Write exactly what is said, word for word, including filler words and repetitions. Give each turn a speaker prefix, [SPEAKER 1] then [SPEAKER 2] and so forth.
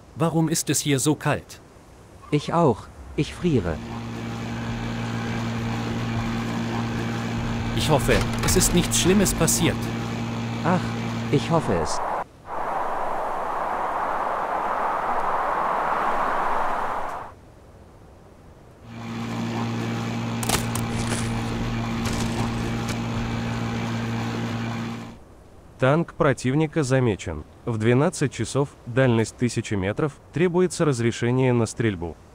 [SPEAKER 1] Warum ist es hier so kalt?
[SPEAKER 2] Ich auch. Ich friere.
[SPEAKER 1] Ich hoffe, es ist nichts Schlimmes passiert.
[SPEAKER 2] Ach, ich hoffe es.
[SPEAKER 3] Танк противника замечен. В двенадцать часов, дальность тысяча метров, требуется разрешение на стрельбу.